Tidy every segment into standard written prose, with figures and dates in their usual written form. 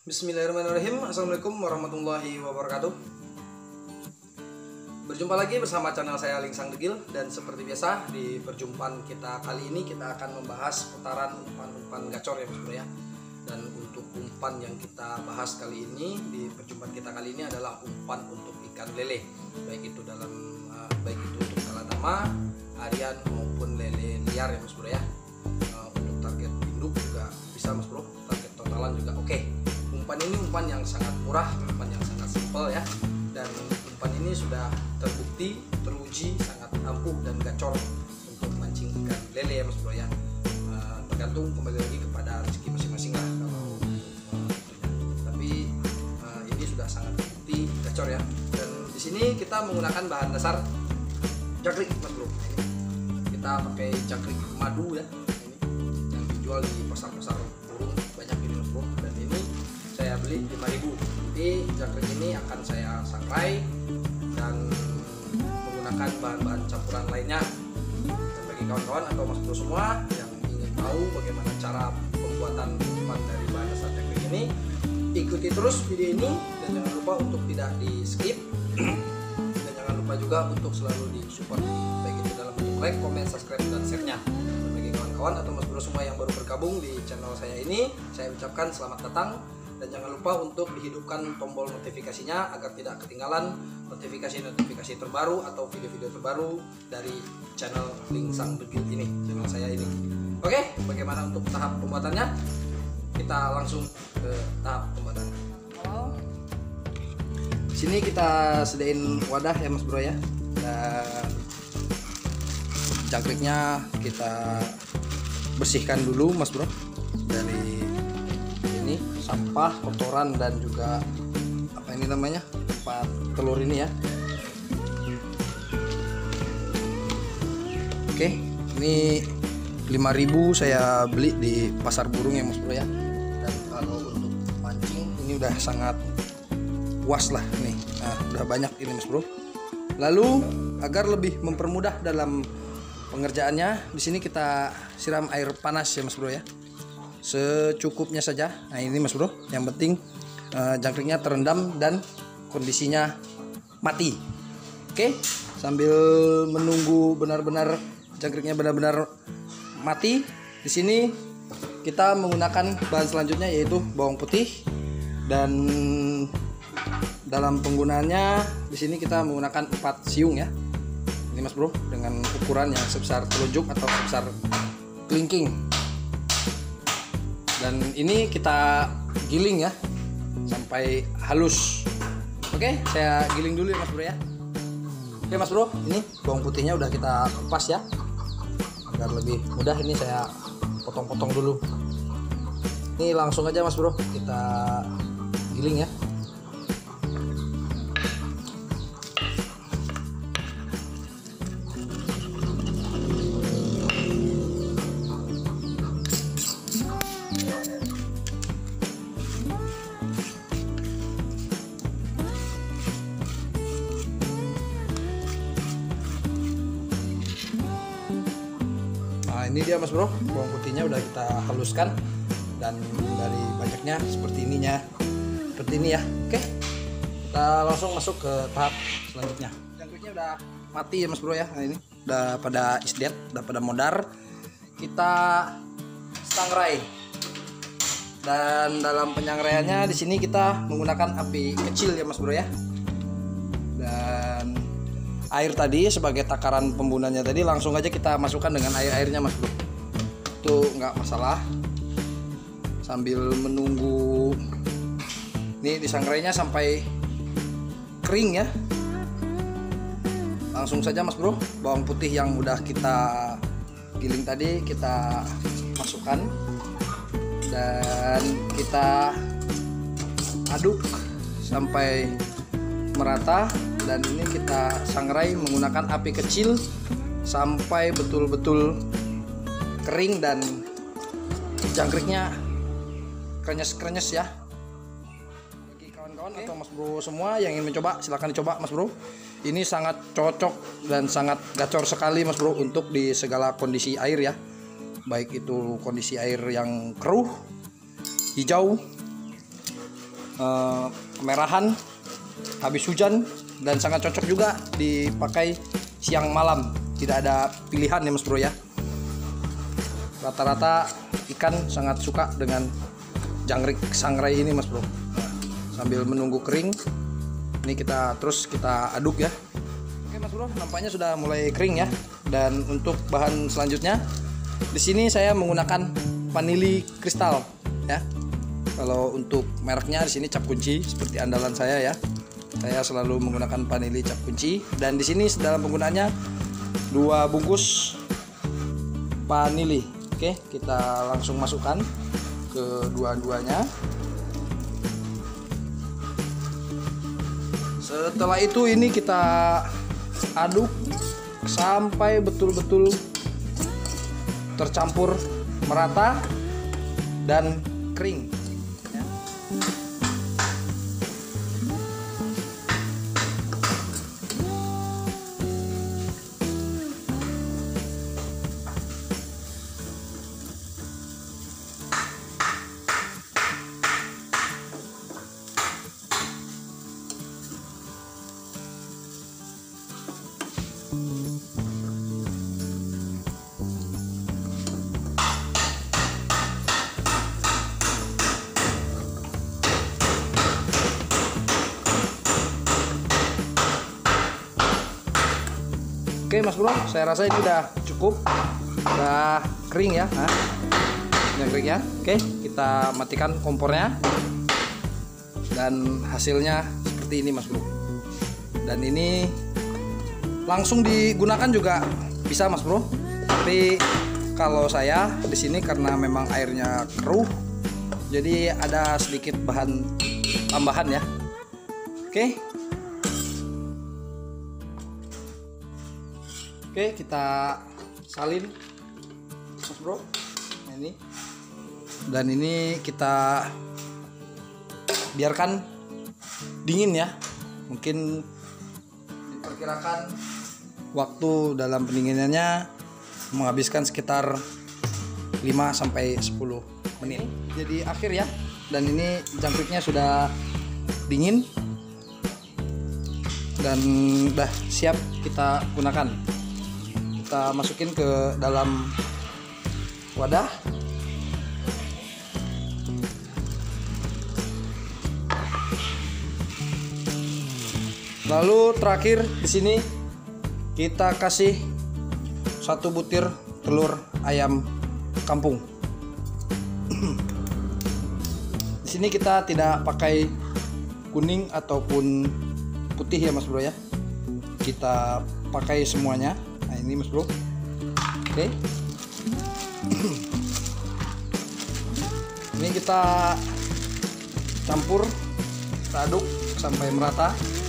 Bismillahirrahmanirrahim. Assalamualaikum warahmatullahi wabarakatuh. Berjumpa lagi bersama channel saya Lingsang Degil. Dan seperti biasa di perjumpaan kita kali ini kita akan membahas putaran umpan-umpan gacor ya Mas Bro ya. Dan untuk umpan yang kita bahas kali ini di perjumpaan kita kali ini adalah umpan untuk ikan lele, baik itu untuk kalatama, harian maupun lele liar ya Mas Bro ya. Untuk target induk juga bisa Mas Bro, target totalan juga oke. Umpan ini umpan yang sangat murah, umpan yang sangat simpel ya. Dan umpan ini sudah terbukti, teruji sangat ampuh dan gacor untuk mancing ikan lele ya Mas Bro ya. Tergantung kembali lagi kepada rezeki masing-masing lah kalau tapi ini sudah sangat terbukti gacor ya. Dan di sini kita menggunakan bahan dasar jangkrik Mas Bro. Kita pakai jangkrik madu ya. Ini yang dijual di pasar-pasar burung banyak ini Mas Bro. Dan ini saya beli 5.000. Jadi jangkrik ini akan saya sangrai dan menggunakan bahan-bahan campuran lainnya. Dan bagi kawan-kawan atau Mas Bro semua yang ingin tahu bagaimana cara pembuatan umpan dari bahan dasar jangkrik ini, ikuti terus video ini dan jangan lupa untuk tidak di skip dan jangan lupa juga untuk selalu di support baik itu dalam bentuk like, comment, subscribe dan share-nya. Dan bagi kawan-kawan atau Mas Bro semua yang baru bergabung di channel saya ini, saya ucapkan selamat datang. Dan jangan lupa untuk dihidupkan tombol notifikasinya agar tidak ketinggalan notifikasi terbaru atau video-video terbaru dari channel Lingsang Degil ini, channel saya ini. Oke, bagaimana untuk tahap pembuatannya? Kita langsung ke tahap pembuatan. Sini kita sediain wadah ya Mas Bro ya. Dan jangkriknya kita bersihkan dulu Mas Bro dari ini sampah, kotoran dan juga apa ini namanya tempat telur ini ya. Oke, ini 5.000 saya beli di pasar burung ya Mas Bro ya. Dan kalau untuk mancing ini udah sangat puas lah nih. Nah, udah banyak ini Mas Bro. Lalu agar lebih mempermudah dalam pengerjaannya, di sini kita siram air panas ya Mas Bro ya. Secukupnya saja. Nah ini Mas Bro, yang penting jangkriknya terendam dan kondisinya mati. Oke, sambil menunggu benar-benar jangkriknya benar-benar mati, di sini kita menggunakan bahan selanjutnya yaitu bawang putih. Dan dalam penggunaannya di sini kita menggunakan 4 siung ya. Ini Mas Bro dengan ukuran yang sebesar telunjuk atau sebesar kelingking. Dan ini kita giling ya sampai halus. Oke, saya giling dulu ya Mas Bro ya. Oke Mas Bro, ini bawang putihnya udah kita kupas ya. Agar lebih mudah ini saya potong-potong dulu. Ini langsung aja Mas Bro, kita giling ya. Ini dia Mas Bro, bawang putihnya udah kita haluskan dan dari banyaknya seperti ini ya. Oke, kita langsung masuk ke tahap selanjutnya. Jangkriknya udah mati ya Mas Bro ya. Nah ini udah pada isdet, udah pada modar. Kita stangrai. Dan dalam penyangraiannya di sini kita menggunakan api kecil ya Mas Bro ya. Dan air tadi sebagai takaran pembunanya tadi langsung aja kita masukkan dengan airnya Mas Bro. Itu nggak masalah. Sambil menunggu ini disangrainya sampai kering ya. Langsung saja Mas Bro, bawang putih yang udah kita giling tadi kita masukkan dan kita aduk sampai merata. Dan ini kita sangrai menggunakan api kecil sampai betul-betul kering dan jangkriknya krenyes-krenyes ya. Bagi kawan-kawan atau Mas Bro semua yang ingin mencoba, silahkan dicoba Mas Bro. Ini sangat cocok dan sangat gacor sekali Mas Bro untuk di segala kondisi air ya. Baik itu kondisi air yang keruh, hijau, kemerahan habis hujan, dan sangat cocok juga dipakai siang malam. Tidak ada pilihan ya Mas Bro ya. Rata-rata ikan sangat suka dengan jangkrik sangrai ini Mas Bro. Nah, sambil menunggu kering, ini kita aduk ya. Oke Mas Bro, nampaknya sudah mulai kering ya. Dan untuk bahan selanjutnya, di sini saya menggunakan vanili kristal ya. Kalau untuk mereknya di sini Cap Kunci, seperti andalan saya ya. Saya selalu menggunakan vanili Cap Kunci, dan di sini dalam penggunaannya 2 bungkus vanili. Oke, kita langsung masukkan ke dua-duanya. Setelah itu ini kita aduk sampai betul-betul tercampur merata dan kering. Oke Mas Bro, saya rasa ini udah cukup, udah kering ya. Nah, udah kering ya. Oke, kita matikan kompornya, dan hasilnya seperti ini Mas Bro. Dan ini langsung digunakan juga bisa Mas Bro. Tapi kalau saya di sini karena memang airnya keruh, jadi ada sedikit bahan tambahan ya. Oke. Oke, kita salin Mas Bro. Nah, ini. Dan ini kita biarkan dingin ya. Mungkin diperkirakan waktu dalam pendinginannya menghabiskan sekitar 5 sampai 10 menit. Jadi akhir ya. Dan ini jangkriknya sudah dingin dan udah siap kita gunakan. Kita masukin ke dalam wadah. Lalu terakhir di sini kita kasih 1 butir telur ayam kampung. Di sini kita tidak pakai kuning ataupun putih ya Mas Bro ya. Kita pakai semuanya. Nah ini Mas Bro. Oke. Ini kita campur, kita aduk sampai merata.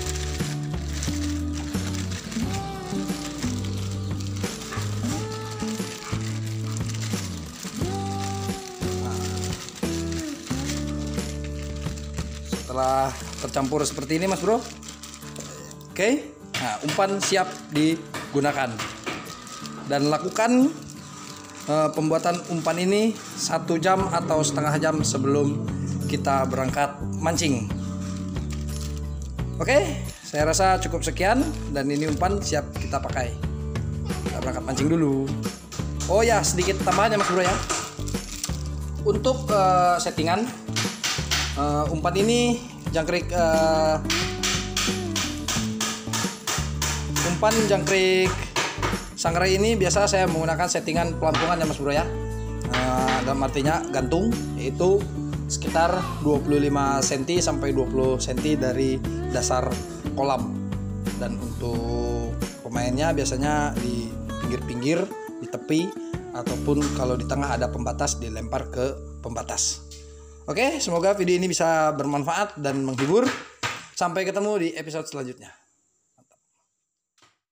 Setelah tercampur seperti ini Mas Bro. Oke. Nah, umpan siap digunakan. Dan lakukan pembuatan umpan ini 1 jam atau setengah jam sebelum kita berangkat mancing. Oke, saya rasa cukup sekian, dan ini umpan siap kita pakai. Kita berangkat mancing dulu. Oh ya, sedikit tambahannya Mas Bro ya. Untuk settingan umpan ini jangkrik umpan jangkrik sangrai ini biasa saya menggunakan settingan pelampungan ya Mas Bro ya. Dalam artinya gantung, yaitu sekitar 25 cm sampai 20 cm dari dasar kolam. Dan untuk pemainnya biasanya di pinggir-pinggir, di tepi, ataupun kalau di tengah ada pembatas dilempar ke pembatas. Oke, semoga video ini bisa bermanfaat dan menghibur. Sampai ketemu di episode selanjutnya.